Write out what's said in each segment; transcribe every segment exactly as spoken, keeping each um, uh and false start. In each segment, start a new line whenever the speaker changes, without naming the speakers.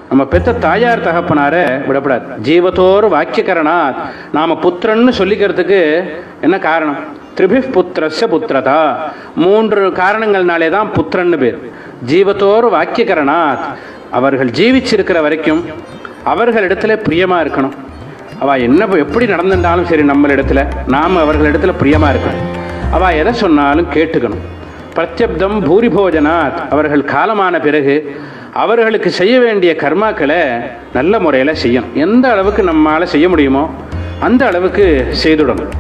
நம்ம பெத்த தாயார் தகப்பனார விடப்படாது. ஜீவத்தோர் வாக்கியகரணாத், நாம புத்திரன்னு சொல்லிக்கிறதுக்கு என்ன காரணம்? திரிபிப் புத்திரஸ்ய புத்திரதா, மூன்று காரணங்கள்னாலே தான் புத்திரன்னு பேர். ஜீவத்தோர் வாக்கியகரணாத், அவர்கள் ஜீவிச்சிருக்கிற வரைக்கும் அவர்களிடத்துல பிரியமா இருக்கணும். அவள் என்ன எப்படி நடந்துட்டாலும் சரி, நம்மளிடத்துல நாம் அவர்களிடத்துல பிரியமா இருக்கணும். அவள் எதை சொன்னாலும் கேட்டுக்கணும். பிரத்யப்தம் பூரிபோஜனாத், அவர்கள் காலமான பிறகு அவர்களுக்கு செய்ய வேண்டிய கர்மாக்களை நல்ல முறையில் செய்யணும். எந்த அளவுக்கு நம்மளால் செய்ய முடியுமோ அந்த அளவுக்கு செய்துடணும்.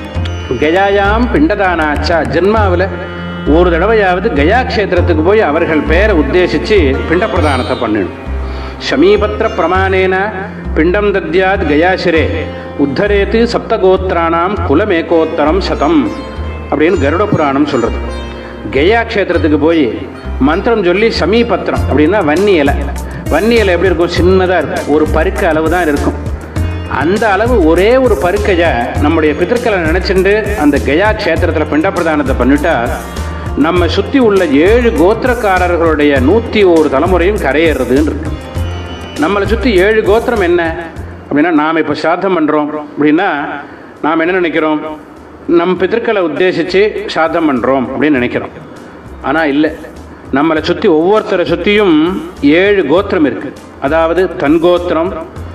கயாயாம் பிண்டதானாச்சா, ஜென்மாவில் ஒரு தடவையாவது கயா க்ஷேத்திரத்துக்கு போய் அவர்கள் பெயரை உத்தேசித்து பிண்ட பிரதானத்தை பண்ணணும். ஷமீபத்திர பிரமாணேன பிண்டம் தத்யாத் கயாசிரே உத்தரேத்து சப்தகோத்திரானாம் குலமேகோத்தரம் சதம் அப்படின்னு கருட புராணம் சொல்கிறது. கயா க்ஷேத்திரத்துக்கு போய் மந்திரம் சொல்லி சமீபத்திரம் அப்படின்னா வன்னி இலை. வன்னி இலை எப்படி இருக்கும்? சின்னதாக இருக்கும், ஒரு பருக்க அளவு தான் இருக்கும். அந்த அளவு ஒரே ஒரு பருக்கையை நம்முடைய பித்திருக்களை நினச்சிட்டு அந்த கயா க்ஷேத்திரத்தில் பிண்ட பிரதானத்தை பண்ணிட்டா நம்ம சுற்றி உள்ள ஏழு கோத்திரக்காரர்களுடைய நூற்றி ஒரு தலைமுறையும் கரையேறதுன்னு இருக்கு. நம்மளை சுற்றி ஏழு கோத்திரம் என்ன அப்படின்னா, நாம் இப்போ சாத்தம் பண்ணுறோம் அப்படின்னா நாம் என்ன நினைக்கிறோம்? நம் பித்திருக்களை உத்தேசித்து சாத்தம் பண்ணுறோம் அப்படின்னு நினைக்கிறோம். ஆனால் இல்லை, நம்மளை சுற்றி ஒவ்வொருத்தரை சுற்றியும் ஏழு கோத்திரம் இருக்குது. அதாவது தன் கோத்திரம்,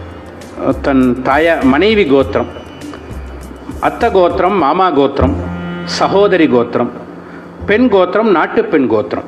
தன் தாய மனைவி கோத்திரம், அத்தை கோத்திரம், மாமா கோத்திரம், சகோதரி கோத்திரம், பெண் கோத்திரம், நாட்டு பெண் கோத்திரம்.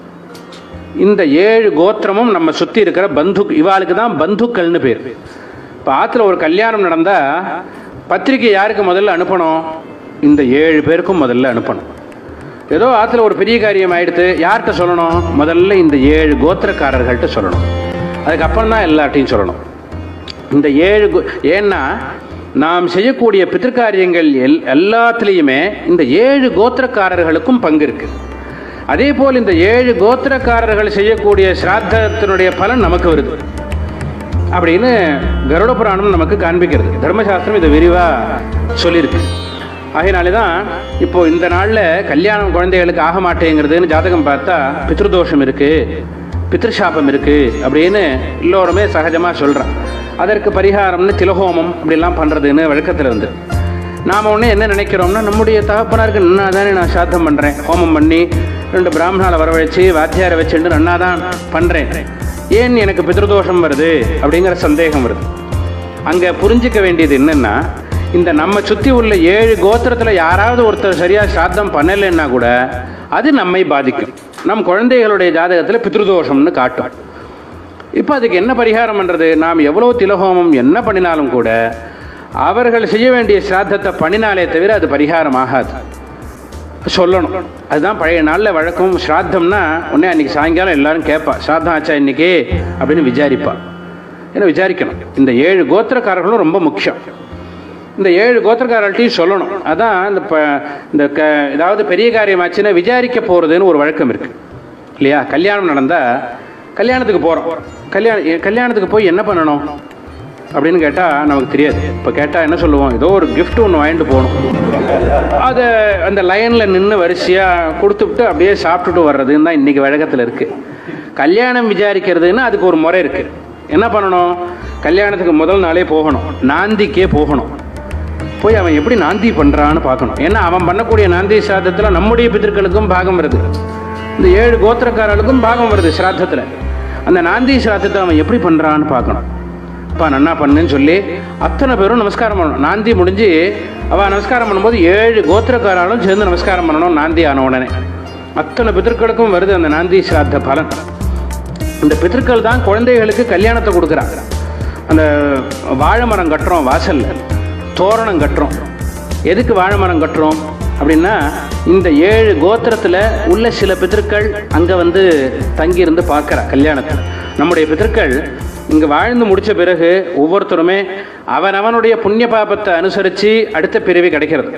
இந்த ஏழு கோத்திரமும் நம்ம சுற்றி இருக்கிற பந்து, இவாளுக்கு தான் பந்துக்கள்னு பேர். இப்போ ஆற்றுல ஒரு கல்யாணம் நடந்தால் பத்திரிக்கை யாருக்கு முதல்ல அனுப்பணும்? இந்த ஏழு பேருக்கும் முதல்ல அனுப்பணும். ஏதோ ஆற்றுல ஒரு பெரிய காரியம் ஆகிடுத்து, யார்கிட்ட சொல்லணும்? முதல்ல இந்த ஏழு கோத்திரக்காரர்கள்ட்ட சொல்லணும். அதுக்கப்புறம் தான் எல்லார்ட்டையும் சொல்லணும். இந்த ஏழு, ஏன்னா நாம் செய்யக்கூடிய பித்திருக்காரியங்கள் எல் எல்லாத்துலேயுமே இந்த ஏழு கோத்திரக்காரர்களுக்கும் பங்கு இருக்குது. அதே போல் இந்த ஏழு கோத்திரக்காரர்கள் செய்யக்கூடிய ஸ்ராத்தத்தினுடைய பலன் நமக்கு வருது அப்படின்னு கருட புராணம் நமக்கு காண்பிக்கிறது. தர்மசாஸ்திரம் இதை விரிவாக சொல்லியிருக்கு. ஆகையினாலே தான் இப்போது இந்த நாளில் கல்யாணம் குழந்தைகளுக்கு ஆக மாட்டேங்கிறதுன்னு ஜாதகம் பார்த்தா பித்ருதோஷம் இருக்குது, பித்ருஷாபம் இருக்குது அப்படின்னு எல்லோருமே சகஜமாக சொல்கிறான். அதற்கு பரிகாரம்னு திலஹோமம் அப்படிலாம் பண்ணுறதுன்னு வழக்கத்தில் வந்து நாம் ஒன்று என்ன நினைக்கிறோம்னா, நம்முடைய தகப்பனாருக்கு நன்னா தானே நான் சாத்தம் பண்ணுறேன், ஹோமம் பண்ணி ரெண்டு பிராமணாவை வரவழைச்சி வாத்தியாரை வச்சுட்டு நன்னா தான் பண்ணுறேன், ஏன் எனக்கு பித்ருதோஷம் வருது அப்படிங்கிற சந்தேகம் வருது. அங்கே புரிஞ்சிக்க வேண்டியது என்னென்னா, இந்த நம்ம சுற்றி உள்ள ஏழு கோத்திரத்தில் யாராவது ஒருத்தர் சரியாக சாத்தம் பண்ணலைன்னா கூட அது நம்மை பாதிக்கும். நம் குழந்தைகளுடைய ஜாதகத்தில் பித்ருதோஷம்னு காட்டும். இப்போ அதுக்கு என்ன பரிகாரம் பண்ணுறது? நாம் எவ்வளோ திலஹோமம் என்ன பண்ணினாலும் கூட அவர்கள் செய்ய வேண்டிய சிராத்தத்தை பண்ணினாலே தவிர அது பரிகாரம் ஆகாது. சொல்லணும். அதுதான் பழைய நாளில் வழக்கம். ஸ்ராத்தம்னா உடனே அன்றைக்கி சாயங்காலம் எல்லோரும் கேட்பா, ஸ்ராத்தம் ஆச்சா இன்றைக்கி அப்படின்னு விசாரிப்பா. ஏன்னா விசாரிக்கணும். இந்த ஏழு கோத்திரக்காரர்களும் ரொம்ப முக்கியம். இந்த ஏழு கோத்திரக்காரர்கள்ட்டையும் சொல்லணும். அதான் இந்த ப இந்த க ஏதாவது பெரிய காரியம் ஆச்சுன்னா விசாரிக்க போகிறதுன்னு ஒரு வழக்கம் இருக்குது இல்லையா? கல்யாணம் நடந்தால் கல்யாணத்துக்கு போகிறோம், கல்யாணம் கல்யாணத்துக்கு போய் என்ன பண்ணணும் அப்படின்னு கேட்டால் நமக்கு தெரியாது. இப்போ கேட்டால் என்ன சொல்லுவோம்? ஏதோ ஒரு கிஃப்ட் ஒன்று வாங்கிட்டு போகணும். அதை அந்த லைனில் நின்று வரிசையாக கொடுத்துவிட்டு அப்படியே சாப்பிட்டுட்டு வர்றதுன்னு தான் இன்றைக்கி வழக்கத்தில் இருக்குது. கல்யாணம் விசாரிக்கிறதுன்னு அதுக்கு ஒரு முறை இருக்குது. என்ன பண்ணணும்? கல்யாணத்துக்கு முதல் நாளே போகணும், நாந்திக்கே போகணும். போய் அவன் எப்படி நாந்தி பண்ணுறான்னு பார்க்கணும். ஏன்னா அவன் பண்ணக்கூடிய நாந்தி சிராத்தத்தில் நம்முடைய பித்திருக்களுக்கும் பாகம் வருது, இந்த ஏழு கோத்திரக்காரர்களுக்கும் பாகம் வருது சிராத்தத்தில். அந்த நாந்தி சிராத்தத்தை அவன் எப்படி பண்ணுறான்னு பார்க்கணும். அப்பா நன்னா பண்ணுன்னு சொல்லி அத்தனை பேரும் நமஸ்காரம் பண்ணணும். நாந்தி முடிஞ்சு அவள் நமஸ்காரம் பண்ணும்போது ஏழு கோத்திரக்காரர்களும் சேர்ந்து நமஸ்காரம் பண்ணணும். நாந்தி ஆன உடனே அத்தனை பித்திருக்களுக்கும் வருது அந்த நாந்தி சிராத்த பலன். இந்த பித்திருக்கள் தான் குழந்தைகளுக்கு கல்யாணத்தை கொடுக்குறாங்க. அந்த வாழை மரம் கட்டுறோம், வாசலில் தோரணம் கட்டுறோம். எதுக்கு வாழை மரம் கட்டுறோம் அப்படின்னா, இந்த ஏழு கோத்திரத்தில் உள்ள சில பித்திருக்கள் அங்கே வந்து தங்கியிருந்து பார்க்குறா கல்யாணத்தை. நம்முடைய பித்திருக்கள் இங்கே வாழ்ந்து முடித்த பிறகு ஒவ்வொருத்தருமே அவனவனுடைய புண்ணிய பாபத்தை அனுசரித்து அடுத்த பிறவி கிடைக்கிறது.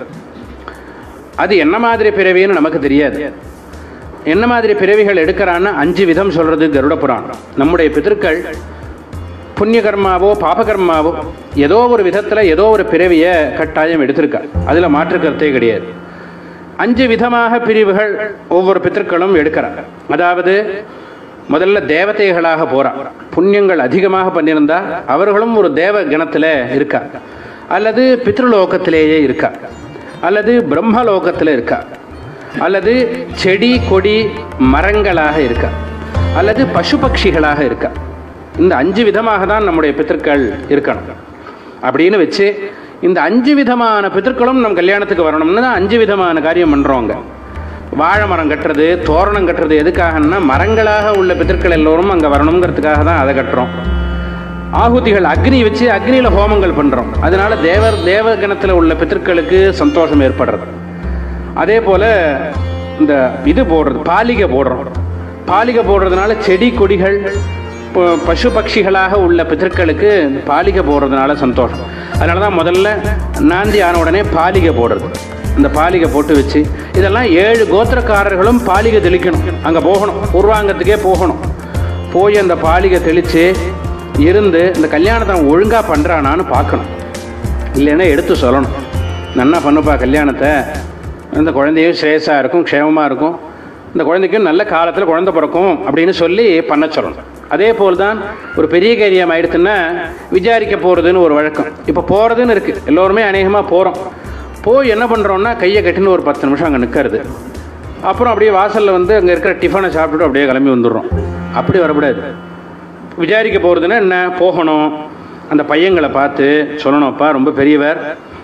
அது என்ன மாதிரி பிறவின்னு நமக்கு தெரியாது. என்ன மாதிரி பிறவிகள் எடுக்கிறான்னு அஞ்சு விதம் சொல்கிறது கருட புராணம். நம்முடைய பித்திருக்கள் புண்ணிய கர்மாவோ பாபகர்மாவோ ஏதோ ஒரு விதத்தில் ஏதோ ஒரு பிறவியை கட்டாயம் எடுத்திருக்கா, அதில் மாற்று கருத்தே கிடையாது. அஞ்சு விதமாக பிரிவுகள் ஒவ்வொரு பித்திருக்களும் எடுக்கிறாங்க. அதாவது முதல்ல தேவதைகளாக போறா. புண்ணியங்கள் அதிகமாக பண்ணியிருந்தா அவர்களும் ஒரு தேவ கணத்தில் இருக்கா, அல்லது பித்ருலோகத்திலேயே இருக்கா, அல்லது பிரம்மலோகத்தில் இருக்கா, அல்லது செடி கொடி மரங்களாக இருக்கா, அல்லது பசு பட்சிகளாக இருக்கா. இந்த அஞ்சு விதமாக தான் நம்முடைய பித்திருக்கள் இருக்கணும் அப்படின்னு வச்சு, இந்த அஞ்சு விதமான பித்திருக்களும் நம்ம கல்யாணத்துக்கு வரணும்னு தான் அஞ்சு விதமான காரியம் பண்ணுறோங்க. வாழை மரம் கட்டுறது, தோரணம் கட்டுறது எதுக்காகன்னா மரங்களாக உள்ள பித்திருக்கள் எல்லோரும் அங்கே வரணுங்கிறதுக்காக தான் அதை கட்டுறோம். ஆகுதிகள் அக்னி வச்சு அக்னியில் ஹோமங்கள் பண்ணுறோம். அதனால தேவர் தேவகணத்தில் உள்ள பித்திருக்களுக்கு சந்தோஷம் ஏற்படுறது. அதே போல் இந்த இது போடுறது, பாலிகை போடுறோம். பாலிகை போடுறதுனால செடி கொடிகள் பசு பட்சிகளாக உள்ள பித்திருக்களுக்கு பாலிகை போடுறதுனால சந்தோஷம். அதனால தான் முதல்ல நாந்தி ஆன உடனே பாலிகை போடுறது. இந்த பாலிகை போட்டு வச்சு இதெல்லாம் ஏழு கோத்திரக்காரர்களும் பாலிகை தெளிக்கணும். அங்கே போகணும், பூர்வாங்கத்துக்கே போகணும். போய் அந்த பாலிகை தெளித்து இருந்து இந்த கல்யாணத்தை ஒழுங்காக பண்ணுறானான்னு பார்க்கணும். இல்லைன்னா எடுத்து சொல்லணும், நன்னா பண்ணுப்பா கல்யாணத்தை, இந்த குழந்தையும் ஸ்ரேஷாக இருக்கும், க்ஷேமமாக இருக்கும், இந்த குழந்தைக்கும் நல்ல காலத்தில் குழந்தை பிறக்கும் அப்படின்னு சொல்லி பண்ண சொல்லணும். அதே போல் தான் ஒரு பெரிய காரியம் ஆயிடுச்சுன்னா விசாரிக்க போகிறதுன்னு ஒரு வழக்கம் இப்போ போகிறதுன்னு இருக்குது. எல்லோருமே அநேகமாக போகிறோம். போய் என்ன பண்ணுறோன்னா கையை கட்டின்னு ஒரு பத்து நிமிஷம் அங்கே நிற்கிறது. அப்புறம் அப்படியே வாசலில் வந்து அங்கே இருக்கிற டிஃபனை சாப்பிட்டுட்டு அப்படியே கிளம்பி வந்துடுறோம். அப்படி வரக்கூடாது. விசாரிக்க போகிறதுன்னா என்ன, போகணும், அந்த பையங்களை பார்த்து சொல்லணும்ப்பா ரொம்ப பெரியவர்,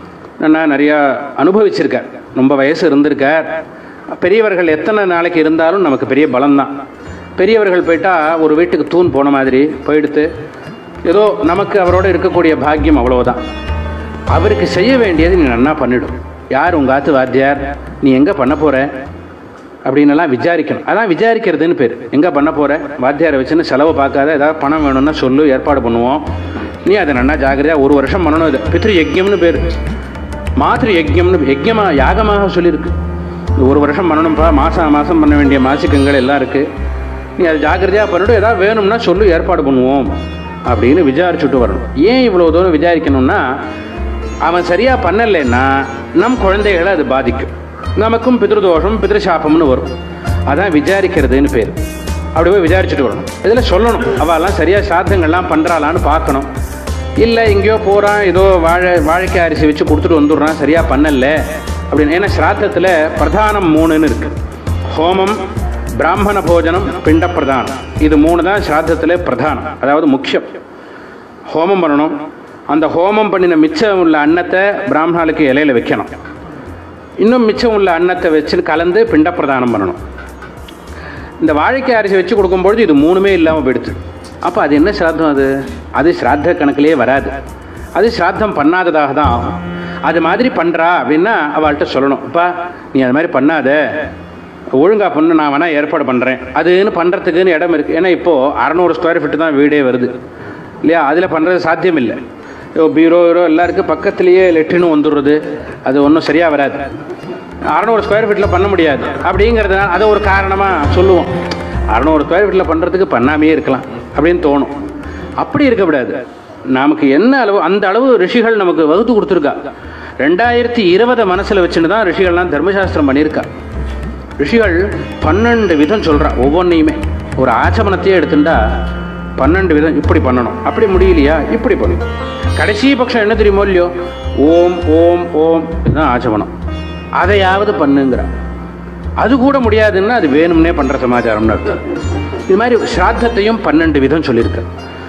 நான் நிறையா அனுபவிச்சிருக்கார், ரொம்ப வயசு இருந்திருக்கார். பெரியவர்கள் எத்தனை நாளைக்கு இருந்தாலும் நமக்கு பெரிய பலம்தான். பெரியவர்கள் போயிட்டால் ஒரு வீட்டுக்கு தூண் போன மாதிரி போயிடுத்து, ஏதோ நமக்கு அவரோட இருக்கக்கூடிய பாக்கியம் அவ்வளோதான். அவருக்கு செய்ய வேண்டியது நீ நன்னா பண்ணிடும். யார் உங்கள் ஆத்து வாத்தியார், நீ எங்கே பண்ண போகிற அப்படின்னெல்லாம் விசாரிக்கணும். அதான் விசாரிக்கிறதுன்னு பேர். எங்கே பண்ண போகிற, வாத்தியாரை வச்சுன்னு செலவு பார்க்காத, ஏதாவது பணம் வேணும்னா சொல்லு, ஏற்பாடு பண்ணுவோம், நீ அதை நன்னா ஜாகிரதையாக ஒரு வருஷம் பண்ணணும். இது பித்ரு யஜ்யம்னு பேர், மாத்ரு யஜ்யம்னு யஜ்யமாக யாகமாக சொல்லியிருக்கு. ஒரு வருஷம் பண்ணணும்ப்பா, மாதம் மாதம் பண்ண வேண்டிய மாசிக்கங்கள் எல்லாம் இருக்குது, நீ அதை ஜாகிரதையாக பண்ணிவிட்டு ஏதாவது வேணும்னா சொல்லு, ஏற்பாடு பண்ணுவோம் அப்படின்னு விசாரிச்சுட்டு வரணும். ஏன் இவ்வளோ தூரம் விசாரிக்கணும்னா, அவன் சரியாக பண்ணலைன்னா நம் குழந்தைகளை அது பாதிக்கும், நமக்கும் பித்ருதோஷம் பித்ருசாபம்னு வரும். அதான் விசாரிக்கிறதுன்னு பேர். அப்படி போய் விசாரிச்சுட்டு வரணும். இதில் சொல்லணும், அவெல்லாம் சரியாக சாத்தங்கள்லாம் பண்ணுறாளான்னு பார்க்கணும். இல்லை எங்கேயோ போகிறான், ஏதோ வாழை வாழைக்காய் அரிசி வச்சு கொடுத்துட்டு வந்துடுறான், சரியாக பண்ணலை அப்படின்னு. ஏன்னா ஸ்ராத்தத்தில் பிரதானம் மூணுன்னு இருக்குது. ஹோமம், பிராமண போஜனம், பிண்ட பிரதானம். இது மூணு தான் ஸ்ராத்தத்தில் பிரதானம், அதாவது முக்கியம். ஹோமம் பண்ணணும். அந்த ஹோமம் பண்ணின மிச்சம் உள்ள அன்னத்தை பிராமணாளுக்கு இலையில் வைக்கணும். இன்னும் மிச்சம் உள்ள அன்னத்தை வச்சு கலந்து பிண்ட பிரதானம் பண்ணணும். இந்த வாழைக்காய் அரிசி வச்சு கொடுக்கும்பொழுது இது மூணுமே இல்லாமல் போயிடுது. அப்போ அது என்ன ஸ்ராத்தம்? அது அது ஸ்ராத்த கணக்கிலே வராது, அது ஸ்ராத்தம் பண்ணாததாக தான் ஆகும். அது மாதிரி பண்ணுறா அப்படின்னா அவள்கிட்ட சொல்லணும், அப்பா நீ அது மாதிரி பண்ணாத, ஒழுங்காக பண்ணு, நான் வேணால் ஏற்பாடு பண்ணுறேன். அதுன்னு பண்ணுறதுக்குன்னு இடம் இருக்குது. ஏன்னா இப்போது அறநூறு ஸ்கொயர் ஃபீட்டு தான் வீடே வருது இல்லையா, அதில் பண்ணுறது சாத்தியம் இல்லை. பீரோ ஹீரோ எல்லாருக்கும் பக்கத்துலேயே லெட்டினும் வந்துடுறது, அது ஒன்றும் சரியாக வராது. அறநூறு ஸ்கொயர் ஃபீட்டில் பண்ண முடியாது. அப்படிங்கிறதுனால அதை ஒரு காரணமாக சொல்லுவோம். அறநூறு ஸ்கொயர் ஃபீட்டில் பண்ணுறதுக்கு பண்ணாமே இருக்கலாம் அப்படின்னு தோணும். அப்படி இருக்கக்கூடாது. நமக்கு என்ன அளவு, அந்த அளவு ரிஷிகள் நமக்கு வகுத்து கொடுத்துருக்கா. ரெண்டாயிரத்தி இருபதை மனசில் வச்சுன்னு தான் ரிஷிகள்லாம் தர்மசாஸ்திரம் பண்ணியிருக்கா. ரிஷிகள் பன்னெண்டு விதம் சொல்கிறா. ஒவ்வொன்றையுமே ஒரு ஆச்சமனத்தையே எடுத்துட்டா பன்னெண்டு விதம், இப்படி பண்ணணும், அப்படி முடியலையா இப்படி பண்ணணும். கடைசி பட்சம் என்ன தெரியுமோ இல்லையோ, ஓம் ஓம் ஓம் இதுதான் ஆச்சமனம், அதையாவது பண்ணுங்கிற. அது கூட முடியாதுன்னா அது வேணும்னே பண்ணுற சமாச்சாரம்னு அர்த்தம். இது மாதிரி ஸ்ராத்தத்தையும் பன்னெண்டு விதம் சொல்லியிருக்கு.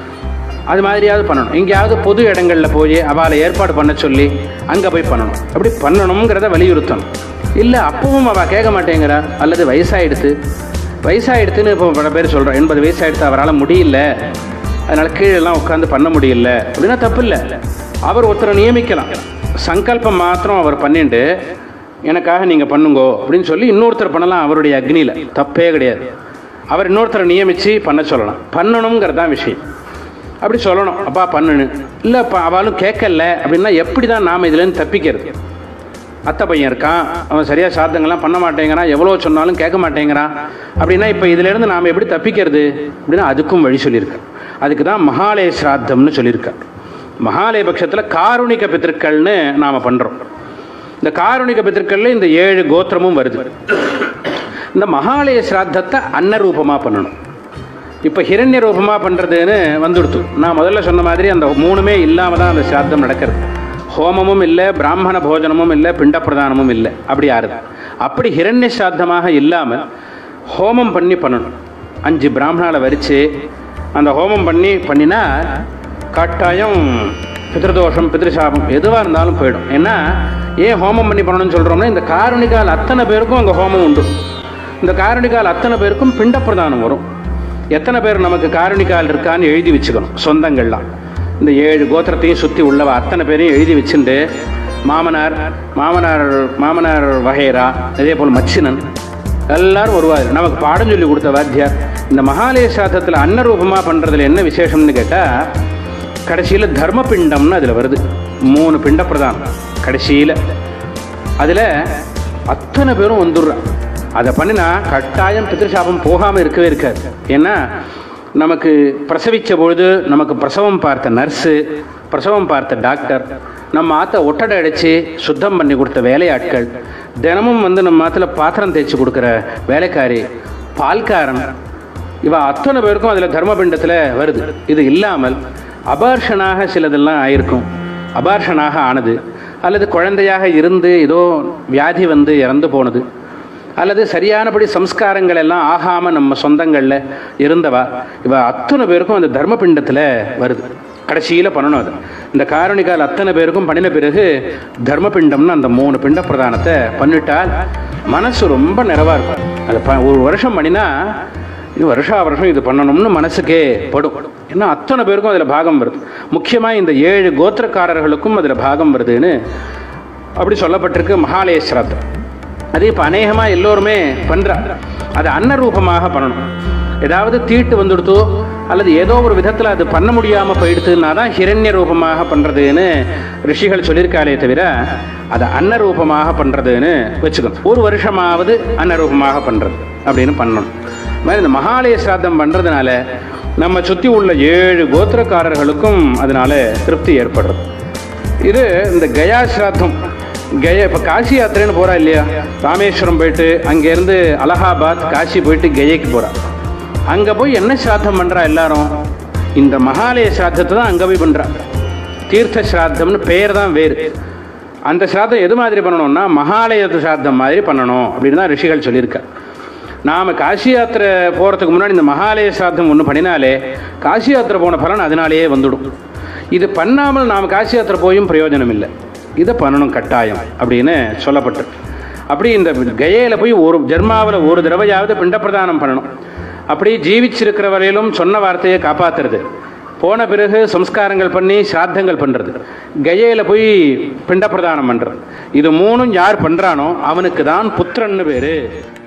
அது மாதிரியாவது பண்ணணும். எங்கேயாவது பொது இடங்களில் போய் அவளை ஏற்பாடு பண்ண சொல்லி அங்கே போய் பண்ணணும். அப்படி பண்ணணுங்கிறத வலியுறுத்தணும். இல்லை அப்பவும் அவள் கேட்க மாட்டேங்கிறா, அல்லது வயசாகிடுத்து வயசாகிடுத்துன்னு இப்போ பல பேர் சொல்கிறோம், எண்பது வயசாகிடுத்து அவரால் முடியல, அதனால் கீழெல்லாம் உட்காந்து பண்ண முடியல அப்படின்னா தப்பு இல்லை. அவர் ஒருத்தரை நியமிக்கலாம். சங்கல்பம் மாத்திரம் அவர் பண்ணிட்டு எனக்காக நீங்கள் பண்ணுங்கோ அப்படின்னு சொல்லி இன்னொருத்தர் பண்ணலாம். அவருடைய அக்னியில் தப்பே கிடையாது. அவர் இன்னொருத்தரை நியமித்து பண்ண சொல்லலாம். பண்ணணுங்கிறதான் விஷயம். அப்படி சொல்லணும், அப்பா பண்ணுன்னு. இல்லை அப்போ அவளும் கேட்கல அப்படின்னா எப்படி தான் நாம் இதுலேருந்து தப்பிக்கிறது? அத்தை பையன் இருக்கான், அவன் சரியாக சாத்தங்கள்லாம் பண்ண மாட்டேங்கிறான், எவ்வளோ சொன்னாலும் கேட்க மாட்டேங்கிறான் அப்படின்னா இப்போ இதிலேருந்து நாம் எப்படி தப்பிக்கிறது அப்படின்னா அதுக்கும் வழி சொல்லியிருக்கேன். அதுக்கு தான் மகாலய ஸ்ராத்தம்னு சொல்லியிருக்கேன். மகாலய பட்சத்தில் காருணிக பித்திருக்கள்னு நாம் பண்ணுறோம். இந்த காருணிக பித்திருக்களில் இந்த ஏழு கோத்திரமும் வருது. இந்த மகாலய ஸ்ராத்தத்தை அன்னரூபமாக பண்ணணும். இப்போ ஹிரண்ய ரூபமாக பண்ணுறதுன்னு வந்துடுத்து. நான் முதல்ல சொன்ன மாதிரி அந்த மூணுமே இல்லாமல் தான் அந்த சிராத்தம் நடக்கிறது. ஹோமமும் இல்லை, பிராமண போஜனமும் இல்லை, பிண்ட பிரதானமும் இல்லை, அப்படி ஆறுது. அப்படி ஹிரண்ய சிராத்தமாக இல்லாமல் ஹோமம் பண்ணி பண்ணணும். அஞ்சு பிராமணாவை வரித்து அந்த ஹோமம் பண்ணி பண்ணினா கட்டாயம் பித்ருதோஷம் பித்ருசாபம் எதுவாக இருந்தாலும் போயிடும். ஏன்னா ஏன் ஹோமம் பண்ணி பண்ணணும்னு சொல்கிறோம்னா, இந்த காரணிகால் அத்தனை பேருக்கும் அங்கே ஹோமம் உண்டு. இந்த காரணிகால் அத்தனை பேருக்கும் பிண்ட பிரதானம் வரும். எத்தனை பேர் நமக்கு காரணிகால் இருக்கான்னு எழுதி வச்சுக்கணும். சொந்தங்கள்லாம் இந்த ஏழு கோத்திரத்தையும் சுற்றி உள்ளவ அத்தனை பேரையும் எழுதி வச்சுட்டு மாமனார் மாமனார் மாமனார் வகைரா, இதே போல் மச்சினன் எல்லாரும் வருவார். நமக்கு பாடம் சொல்லி கொடுத்த வாத்தியார். இந்த மகாலய சாதத்தில் அன்னரூபமாக பண்ணுறதுல என்ன விசேஷம்னு கேட்டால், கடைசியில் தர்ம பிண்டம்னு அதில் வருது. மூணு பிண்ட பிரதானம் கடைசியில். அதில் அத்தனை பேரும் வந்துடுறான். அதை பண்ணினா கட்டாயம் பித்ருசாபம் போகாமல் இருக்கவே இருக்காது. ஏன்னா நமக்கு பிரசவித்த பொழுது நமக்கு பிரசவம் பார்த்த நர்ஸு, பிரசவம் பார்த்த டாக்டர், நம்ம ஆற்ற ஒட்டடை அடித்து சுத்தம் பண்ணி கொடுத்த வேலையாட்கள், தினமும் வந்து நம்ம ஆற்றுல பாத்திரம் தேய்ச்சி கொடுக்குற வேலைக்காரி, பால்காரன், இவ அத்தனை பேருக்கும் அதில் தர்மபிண்டத்தில் வருது. இது இல்லாமல் அபார்ஷனாக சிலதெல்லாம் ஆயிருக்கும். அபார்ஷனாக ஆனது, அல்லது குழந்தையாக இருந்து ஏதோ வியாதி வந்து இறந்து போனது, அல்லது சரியானபடி சம்ஸ்காரங்கள் எல்லாம் ஆகாமல் நம்ம சொந்தங்களில் இருந்தவா, இவ அத்தனை பேருக்கும் அந்த தர்மபிண்டத்தில் வருது. கடைசியில் பண்ணணும் அது. இந்த காரணிகால் அத்தனை பேருக்கும் பண்ணின பிறகு தர்மபிண்டம்னு அந்த மூணு பிண்ட பிரதானத்தை பண்ணிட்டால் மனசு ரொம்ப நிறைவாக இருக்கும். அது ப ஒரு வருஷம் பண்ணினா இது வருஷா வருஷம் இது பண்ணணும்னு மனசுக்கே படும். ஏன்னா அத்தனை பேருக்கும் அதில் பாகம் வருது. முக்கியமாக இந்த ஏழு கோத்திரக்காரர்களுக்கும் அதில் பாகம் வருதுன்னு அப்படி சொல்லப்பட்டிருக்கு மகாலய சிராத்தம். அது இப்போ அநேகமாக எல்லோருமே பண்ணுறா. அது அன்னரூபமாக பண்ணணும். ஏதாவது தீட்டு வந்துடுத்தோ அல்லது ஏதோ ஒரு விதத்தில் அது பண்ண முடியாமல் போயிடுத்துன்னா தான் ஹிரண்ய ரூபமாக பண்ணுறதுன்னு ரிஷிகள் சொல்லியிருக்காளே தவிர அதை அன்னரூபமாக பண்ணுறதுன்னு வச்சுக்கணும். ஒரு வருஷமாவது அன்னரூபமாக பண்ணுறது அப்படின்னு பண்ணணும். மாதிரி இந்த மகாலய சிராத்தம் பண்ணுறதுனால நம்ம சுற்றி உள்ள ஏழு கோத்திரக்காரர்களுக்கும் அதனால திருப்தி ஏற்படுறது. இது இந்த கயா சிராத்தம். கயா இப்போ காசி யாத்திரைன்னு போகிறா இல்லையா, ராமேஸ்வரம் போயிட்டு அங்கேருந்து அலகாபாத் காசி போயிட்டு கயைக்கு போகிறா. அங்கே போய் என்ன சிராத்தம் பண்ணுறா எல்லாரும், இந்த மகாலய சிராத்தத்தை தான் அங்கே போய் பண்ணுறா. தீர்த்த சிராத்தம்னு பெயர் தான் வேறு. அந்த சிராத்தம் எது மாதிரி பண்ணணும்னா மகாலய சிராத்தம் மாதிரி பண்ணணும் அப்படின்னு தான் ரிஷிகள் சொல்லியிருக்கா. நாம் காசி யாத்திரை போகிறதுக்கு முன்னாடி இந்த மகாலய சிராத்தம் ஒன்று பண்ணினாலே காசி யாத்திரை போன பலன் அதனாலேயே வந்துடும். இது பண்ணாமல் நாம் காசி யாத்திரை போயும் பிரயோஜனம் இல்லை. இதை பண்ணணும் கட்டாயம் அப்படின்னு சொல்லப்பட்டு. அப்படி இந்த கயையில் போய் ஒரு ஜென்மாவில் ஒரு தடவையாவது பிண்ட பிரதானம் பண்ணணும். அப்படி ஜீவிச்சிருக்கிற வரையிலும் சொன்ன வார்த்தையை காப்பாற்றுறது, போன பிறகு சம்ஸ்காரங்கள் பண்ணி சிராத்தங்கள் பண்ணுறது, கயையில் போய் பிண்ட பிரதானம் பண்ணுறது, இது மூணும் யார் பண்ணுறானோ அவனுக்கு தான் புத்திரன்னு பேர்.